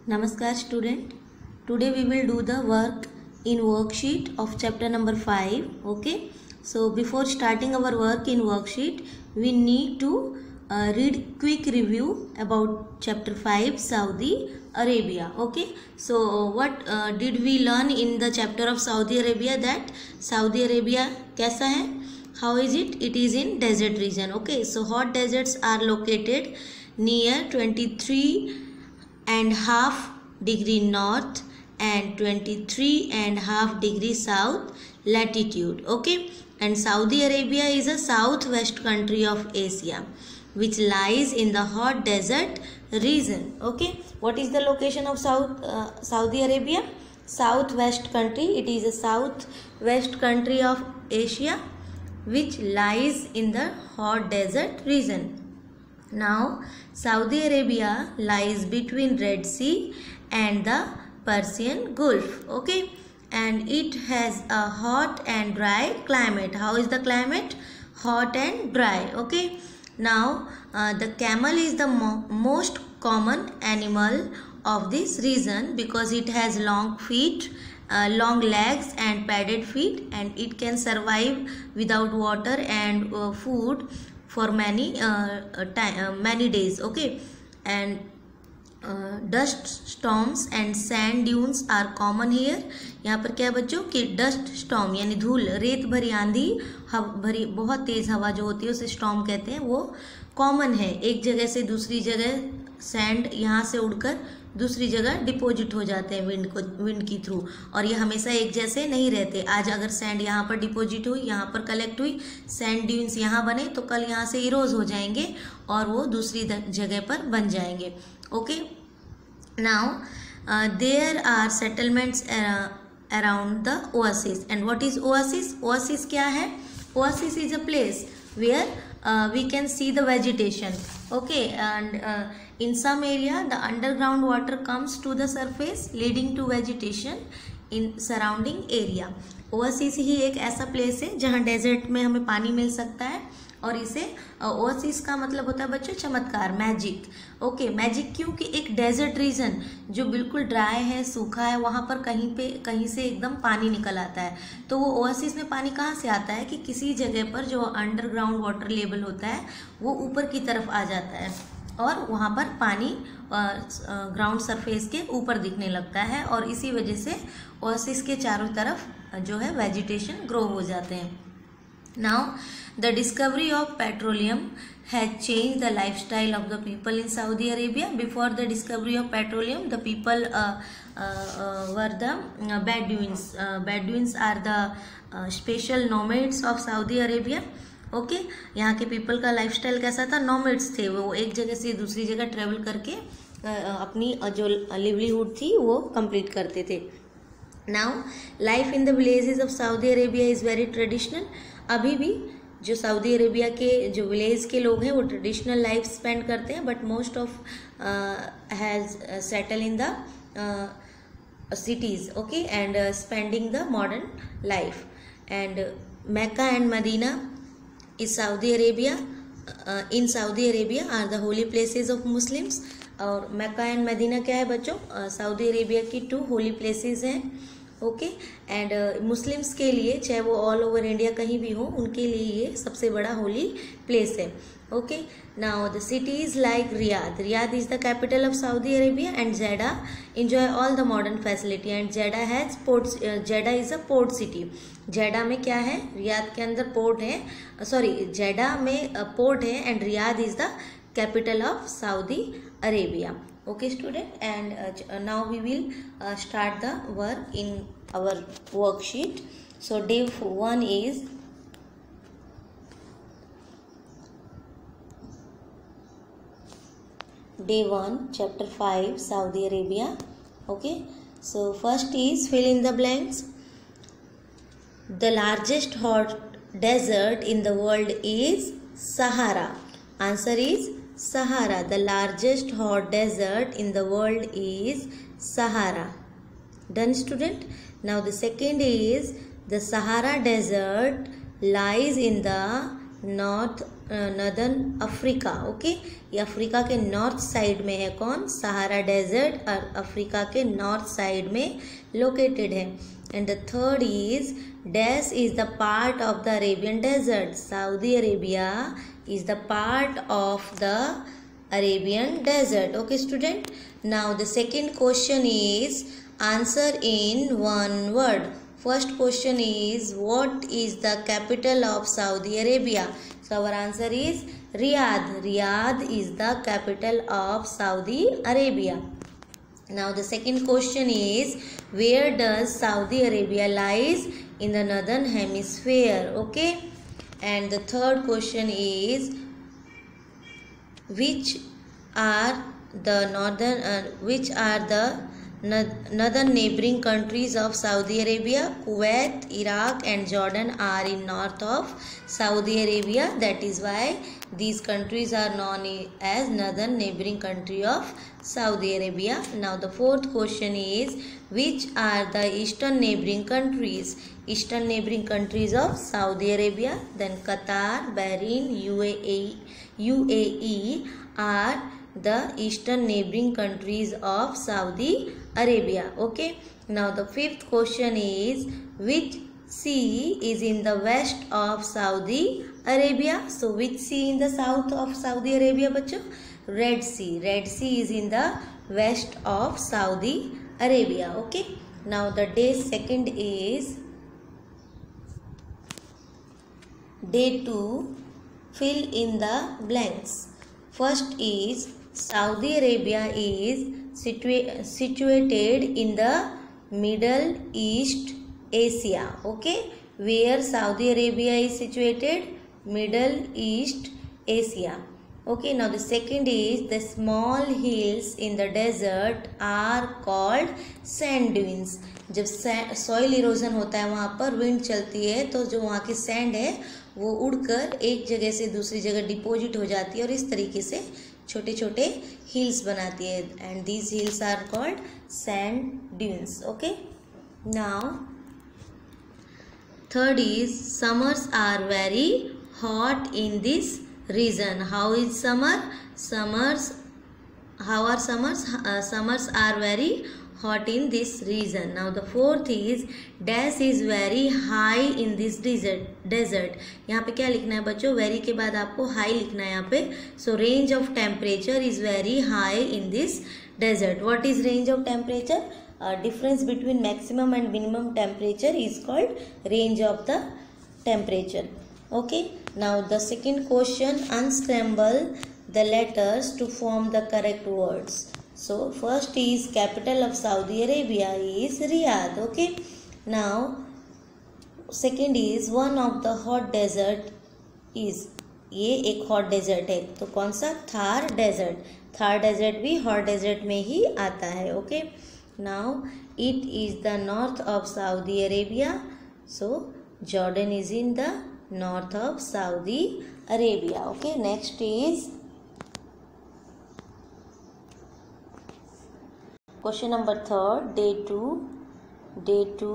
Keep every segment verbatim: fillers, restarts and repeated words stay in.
Namaskar student. Today we will do the work in worksheet of chapter number five. Okay. So before starting our work in worksheet, we need to uh, read quick review about chapter five, Saudi Arabia. Okay. So what uh, did we learn in the chapter of Saudi Arabia? That Saudi Arabia कैसा है? How is it? It is in desert region. Okay. So hot deserts are located near twenty-three and half degree north and twenty-three and half degree south latitude. Okay, and Saudi Arabia is a southwest country of Asia which lies in the hot desert region. Okay, what is the location of South uh, Saudi Arabia? Southwest country. It is a southwest country of Asia which lies in the hot desert region. Now Saudi Arabia lies between Red Sea and the Persian Gulf. Okay, and it has a hot and dry climate. How is the climate? Hot and dry. Okay, now uh, the camel is the mo most common animal of this region because it has long feet, uh, long legs and padded feet, and it can survive without water and uh, food for many uh, time, uh, many days. Okay, and uh, dust storms and sand dunes are common here. यहाँ पर क्या है बच्चों कि dust storm यानी धूल रेत भरी आंधी हव भरी बहुत तेज हवा जो होती है उसे स्टॉर्म कहते हैं, वो कॉमन है. एक जगह से दूसरी जगह सैंड यहाँ से उड़कर दूसरी जगह डिपॉजिट हो जाते हैं विंड को विंड की थ्रू, और ये हमेशा एक जैसे नहीं रहते. आज अगर सैंड यहाँ पर डिपॉजिट हुई, यहाँ पर कलेक्ट हुई, सैंड ड्यून्स यहाँ बने, तो कल यहाँ से इरोज हो जाएंगे और वो दूसरी जगह पर बन जाएंगे. Okay, now there are settlements around the oasis. And what is oasis? Oasis क्या है? Oasis is a place where Uh, we can see the vegetation. Okay, and uh, in some area the underground water comes to the surface leading to vegetation in surrounding area. Oasis ही एक ऐसा place है जहाँ desert में हमें पानी मिल सकता है, और इसे ओएसिस का मतलब होता है बच्चों चमत्कार, मैजिक. ओके, मैजिक क्यों? कि एक डेजर्ट रीजन जो बिल्कुल ड्राई है, सूखा है, वहाँ पर कहीं पे कहीं से एकदम पानी निकल आता है. तो वो ओएसिस में पानी कहाँ से आता है कि किसी जगह पर जो अंडरग्राउंड वाटर लेवल होता है वो ऊपर की तरफ आ जाता है और वहाँ पर पानी ग्राउंड सरफेस के ऊपर दिखने लगता है, और इसी वजह से ओएसिस के चारों तरफ जो है वेजिटेशन ग्रो हो जाते हैं. Now the discovery of petroleum has changed the lifestyle of the people in Saudi Arabia. Before the discovery of petroleum, the people uh, uh, uh, were the uh, Bedouins. Uh, Bedouins are the uh, special nomads of Saudi Arabia. Okay okay? यहाँ के people का lifestyle कैसा था? Nomads थे, वो एक जगह से दूसरी जगह ट्रेवल करके अपनी जो लिवलीहुड थी वो कंप्लीट करते थे. Now life in the villages of Saudi Arabia is very traditional. अभी भी जो सऊदी अरेबिया के जो विलेज के लोग हैं वो ट्रेडिशनल लाइफ स्पेंड करते हैं, but most of has settle in the cities. Okay, and uh, spending the modern life. And uh, Mecca and Medina is Saudi Arabia. Uh, in Saudi Arabia are the holy places of Muslims. और मक्का and Medina क्या है बच्चों? Saudi Arabia की two holy places हैं. Okay, and Muslims के लिए, चाहे वो ऑल ओवर इंडिया कहीं भी हो, उनके लिए ये सबसे बड़ा होली प्लेस है. Okay, now the cities like Riyadh. Riyadh is the capital of Saudi Arabia and Jeddah enjoy all the modern facility. And Jeddah has port. Jeddah is a port city. Jeddah में क्या है? Riyadh के अंदर port है, sorry जेडा में port है, and Riyadh is the capital of Saudi Arabia. Okay student, and uh, now we will uh, start the work in our worksheet. So day one is day one chapter five Saudi Arabia. Okay, so first is fill in the blanks. The largest hot desert in the world is Sahara. Answer is Sahara. The largest hot desert in the world is Sahara. Done student. Now the second is the Sahara desert lies in the north northern Africa. Okay, ये Africa के north side में है कौन, Sahara desert, और Africa के north side में located है। And the third is dash is the part of the Arabian desert, Saudi Arabia is the part of the Arabian desert. Okay student, now the second question is answer in one word. First question is, what is the capital of Saudi Arabia? So our answer is Riyadh. Riyadh is the capital of Saudi Arabia. Now the second question is, where does Saudi Arabia lies in the northern hemisphere? Okay. And the third question is, which are the northern uh, which are the northern neighboring countries of Saudi Arabia? Kuwait, Iraq and Jordan are in north of Saudi Arabia. That is why these countries are known as northern neighboring country of Saudi Arabia. Now the fourth question is, which are the eastern neighboring countries? Eastern neighboring countries of Saudi Arabia, then Qatar, Bahrain, U A E, U A E are the eastern neighboring countries of Saudi Arabia. Okay, now the fifth question is, which sea is in the west of Saudi Arabia? So which sea in the south of Saudi Arabia बच्चों? Red Sea. Red Sea is in the west of Saudi Arabia. Okay, now the day second is day two, fill in the blanks. First is, Saudi Arabia is situa situated in the Middle East Asia. Okay, where Saudi Arabia is situated? Middle East Asia. Okay, now the second is, the small hills in the desert are called sand dunes. जब soil erosion होता है वहाँ पर wind चलती है तो जो वहाँ की सैंड है वो उड़कर एक जगह से दूसरी जगह डिपॉजिट हो जाती है और इस तरीके से छोटे छोटे हिल्स बनाती है, and these hills are called sand dunes. Okay, now third is, summers are very hot in this region. How is summer? Summers how are summers? Uh, summers are very hot in this region. Now the fourth is, dash is very high in this desert. desert. यहाँ पे क्या लिखना है बच्चों? very के बाद आपको high लिखना है यहाँ पे. So range of temperature is very high in this desert. What is range of temperature? Uh, difference between maximum and minimum temperature is called range of the temperature. Okay. Now the second question, unscramble the letters to form the correct words. So first is, capital of Saudi Arabia is Riyadh. Okay, now second is, one of the hot desert is, ये एक hot desert है तो कौन सा? Thar desert. Thar desert भी hot desert में ही आता है. Okay, now it is the north of Saudi Arabia. So Jordan is in the north of Saudi Arabia. Okay, next is question number third, day two. Day two.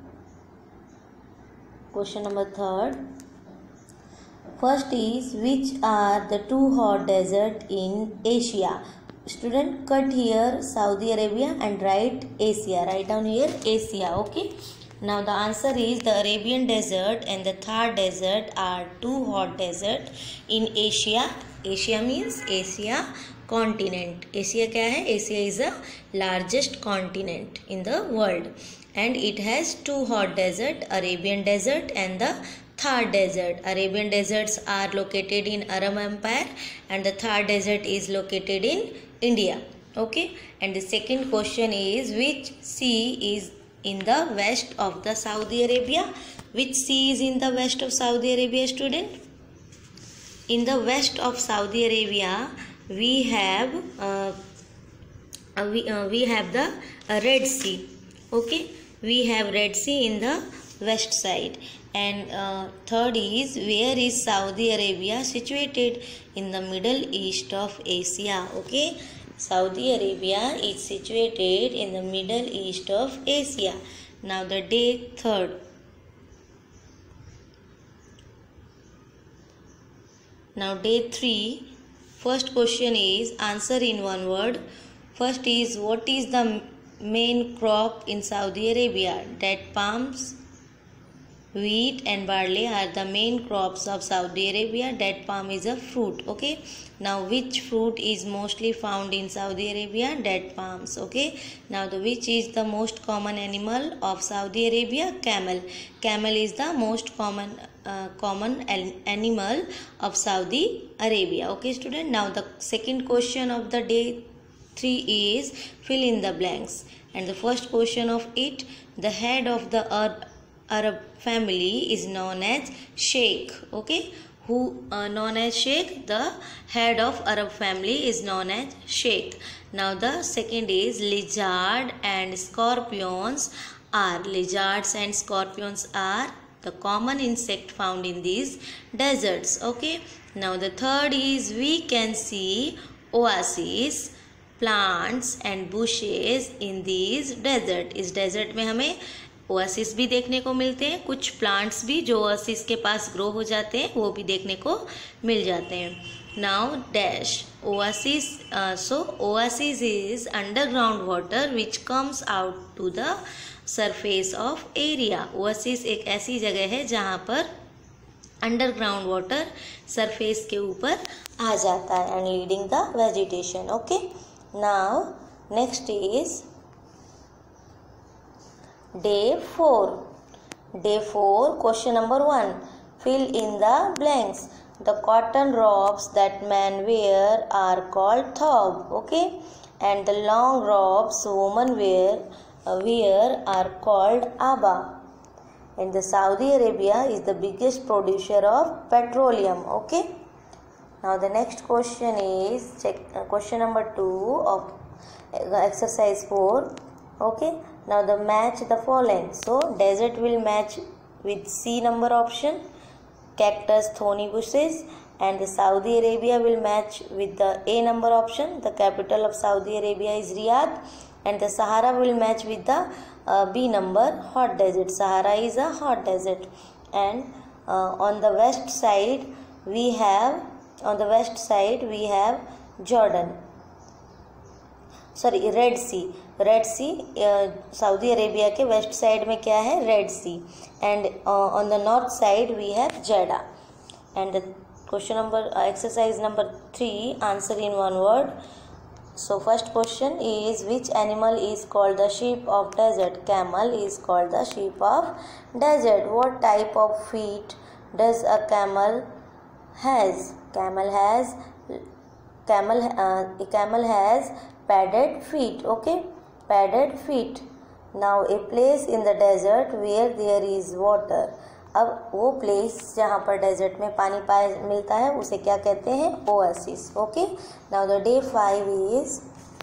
Question number third. First is, which are the two hot desert in Asia? Student, cut here Saudi Arabia and write Asia. Write down here Asia. Okay. Now the answer is, the Arabian desert and the Thar desert are two hot desert in Asia. Asia means Asia continent. Asia क्या है? Asia is the largest continent in the world, and it has two hot desert, Arabian desert and the Thar desert. Arabian deserts are located in Arab Empire and the Thar desert is located in India. Okay, and the second question is, which sea is in the west of the Saudi Arabia? Which sea is in the west of Saudi Arabia, student? In the west of Saudi Arabia we have uh, uh, we, uh, we have the uh, Red Sea. Okay, we have Red Sea in the west side. And uh, third is, where is Saudi Arabia situated? In the Middle East of Asia. Okay, Saudi Arabia is situated in the Middle East of Asia. Now the day third. Now day three. First question is answer in one word. First is what is the main crop in Saudi Arabia? Date palms, wheat and barley are the main crops of Saudi Arabia. Date palm is a fruit. Okay. Now which fruit is mostly found in Saudi Arabia? Date palms. Okay. Now the which is the most common animal of Saudi Arabia? Camel. Camel is the most common uh, common animal of Saudi Arabia. Okay student. Now the second question of the day three is fill in the blanks. And the first question of it, the head of the Arab Arab family is known as Sheikh. Okay. Who uh, known as Sheikh? The head of Arab family is known as Sheikh. Now the second is lizard and scorpions are lizards and scorpions are the common insect found in these deserts. Okay. Now the third is we can see oases, plants and bushes in these desert. इस desert में हमें oasis भी देखने को मिलते हैं, कुछ plants भी जो ओएसिस के पास ग्रो हो जाते हैं वो भी देखने को मिल जाते हैं। Now dash oasis, so oasis is underground water which comes out to the surface of area. Oasis एक ऐसी जगह है जहाँ पर अंडरग्राउंड वाटर सरफेस के ऊपर आ जाता है and leading the vegetation. Okay, now next is Day four. Day four, question number one. Fill in the blanks. The cotton robes that men wear are called thob. Okay, and the long robes women wear uh, wear are called aba. And the Saudi Arabia is the biggest producer of petroleum. Okay. Now the next question is check uh, question number two of uh, exercise four. Okay. Now the match the following. So desert will match with C number option, cactus, thorny bushes, and the Saudi Arabia will match with the A number option. The capital of Saudi Arabia is Riyadh, and the Sahara will match with the uh, B number, hot desert. Sahara is a hot desert, and uh, on the west side we have on the west side we have Jordan. Sorry red sea, red sea Saudi Arabia के west side में क्या है? Red sea. And on the north side we have Jeddah. And the question number exercise number three, answer in one word. So first question is which animal is called the sheep of desert? Camel is called the sheep of desert. What type of feet does a camel has? Camel has camel uh, camel has padded feet. Okay, padded feet. Now a place in the desert where there is water. अब वो place जहाँ पर desert में पानी पाया मिलता है उसे क्या कहते हैं? Oasis. Okay, now the day five is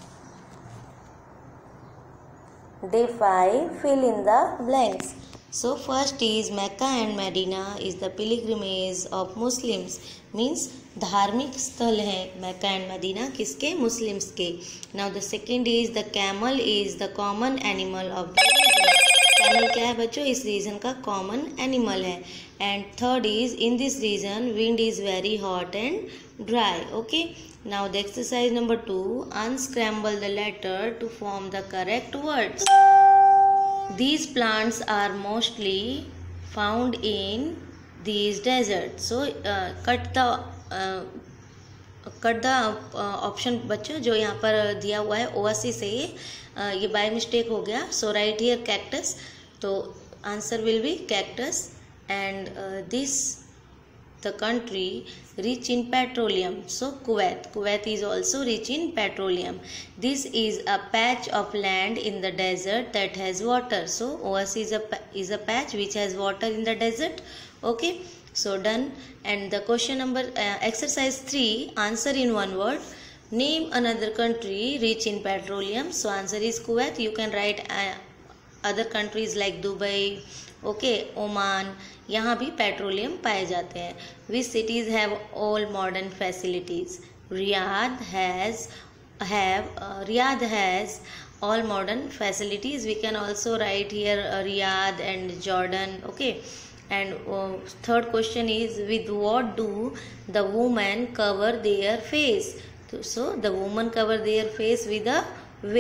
day five fill in the blanks. So first is Mecca and Medina is the pilgrimage of Muslims. Means धार्मिक स्थल है मैक्का एंड मदीना किसके? मुस्लिम्स के. Now the second is the camel is the common animal of the region. Camel क्या है बच्चों? इस region का कॉमन एनिमल है. And third is in this region wind is very hot and dry. Okay, now the exercise number two, unscramble the letter to form the correct words. These plants are mostly found in these deserts. So uh, cut the uh, cut the option uh, बच्चों जो यहाँ पर दिया हुआ है ओएसी से ये uh, ये बाय मिस्टेक हो गया. So write here cactus. तो answer will be cactus. And this the country rich in petroleum. So Kuwait. Kuwait is also rich in petroleum. This is a patch of land in the desert that has water. So Oasis is a is a patch which has water in the desert. Okay, so done. And the question number uh, exercise three, answer in one word. Name another country rich in petroleum. So answer is Kuwait. You can write uh, other countries like Dubai. Okay, Oman, यहाँ भी petroleum पाए जाते हैं. Which cities have all modern facilities? Riyadh has have Riyadh has all modern facilities. We can also write here uh, Riyadh and Jordan. Okay, And uh, third question is, with what do the women cover their face? So the women cover their face with a